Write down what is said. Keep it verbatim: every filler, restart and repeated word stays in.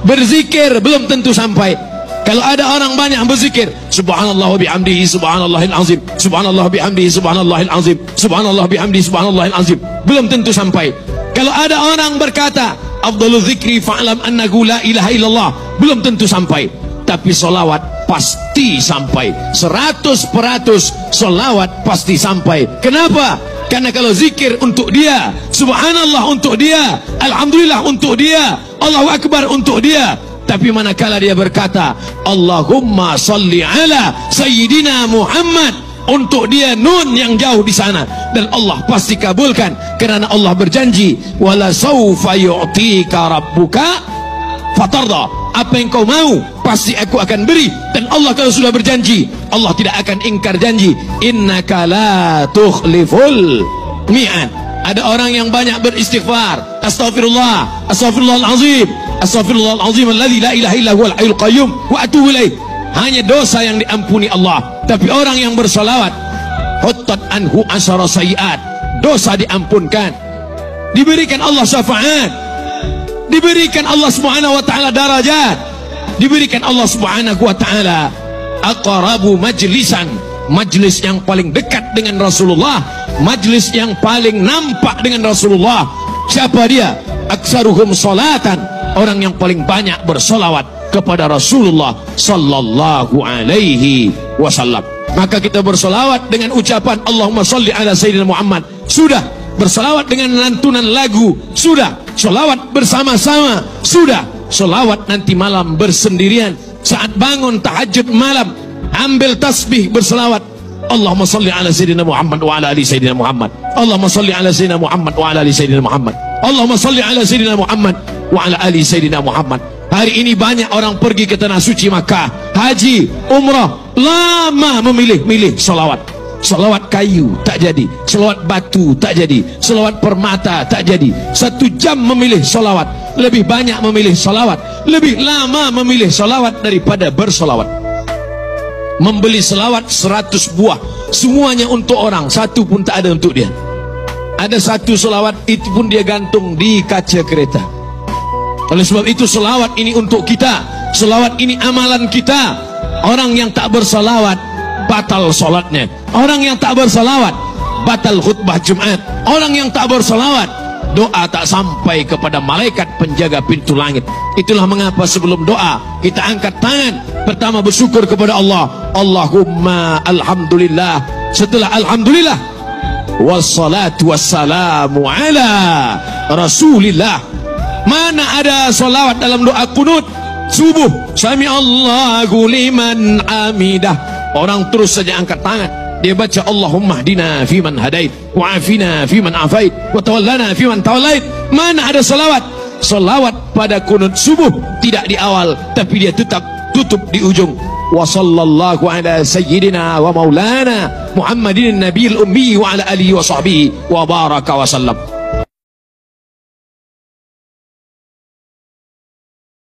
Berzikir belum tentu sampai. Kalau ada orang banyak berzikir, subhanallah wa bihamdihi subhanallahil azim, subhanallah bihamdihi subhanallahil azim, subhanallah bihamdihi subhanallahil azim, belum tentu sampai. Kalau ada orang berkata afdalul zikri fa'lam annahu la ilaha illallah, belum tentu sampai. Tapi solawat pasti sampai. Seratus peratus solawat pasti sampai. Kenapa? Karena kalau zikir untuk dia, subhanallah untuk dia, alhamdulillah untuk dia, Allahu akbar untuk dia. Tapi manakala dia berkata Allahumma salli ala sayyidina Muhammad, untuk dia nun yang jauh di sana, dan Allah pasti kabulkan, karena Allah berjanji wala saufa yu'tika rabbuka fatarda, apa yang kau mau pasti aku akan beri. Dan Allah kalau sudah berjanji, Allah tidak akan ingkar janji. Innaka la tukhliful mi'ad. Ada orang yang banyak beristighfar, astaghfirullah, astaghfirullahalazim, astaghfirullahalazim alladzi la ilaha illa huwal hayyul qayyum wa atubu ilaih. Hanya dosa yang diampuni Allah. Tapi orang yang bersalawat, huttat anhu asyara sayiat, dosa diampunkan, diberikan Allah syafaat, diberikan Allah subhanahu wa ta'ala darajat, diberikan Allah subhanahu wa ta'ala aqrabu majlisan, majlis yang paling dekat dengan Rasulullah, majlis yang paling nampak dengan Rasulullah. Siapa dia? Aksaruhum salatan, orang yang paling banyak bersolawat kepada Rasulullah sallallahu alaihi wasallam. Maka kita bersolawat dengan ucapan Allahumma salli ala sayyidina Muhammad, sudah. Bersolawat dengan lantunan lagu, sudah. Solawat bersama-sama, sudah. Solawat nanti malam bersendirian, saat bangun tahajud malam, ambil tasbih bersolawat. Allahumma salli ala sayyidina Muhammad wa ala ali sayyidina Muhammad, Allahumma salli ala sayyidina Muhammad wa ala ali sayyidina Muhammad, Allahumma salli ala sayyidina Muhammad wa ala ali sayyidina Muhammad. Hari ini banyak orang pergi ke tanah suci Makkah, haji, umrah, lama memilih-milih solawat. Solawat kayu tak jadi, solawat batu tak jadi, solawat permata tak jadi. Satu jam memilih solawat, lebih banyak memilih solawat, lebih lama memilih solawat daripada bersolawat. Membeli selawat seratus buah, semuanya untuk orang, satu pun tak ada untuk dia. Ada satu selawat, itu pun dia gantung di kaca kereta. Oleh sebab itu selawat ini untuk kita, selawat ini amalan kita. Orang yang tak berselawat batal solatnya, orang yang tak berselawat batal khutbah Jumat, orang yang tak berselawat doa tak sampai kepada malaikat penjaga pintu langit. Itulah mengapa sebelum doa kita angkat tangan, pertama bersyukur kepada Allah, Allahumma alhamdulillah. Setelah alhamdulillah, wassalatu wassalamu ala rasulillah. Mana ada salawat dalam doa kunut subuh, sami Allahu liman hamidah, orang terus saja angkat tangan, dia baca Allahumma hdina fiman hadait, wa afina fiman afait, wa tawallana fiman tawallait. Mana ada salawat? Salawat pada kunut subuh tidak di awal, tapi dia tetap tutup di ujung. Wa sallallahu ala sayyidina wa maulana Muhammadin nabiyil ummi wa ala alihi wa sahbihi wa baraka wa sallam.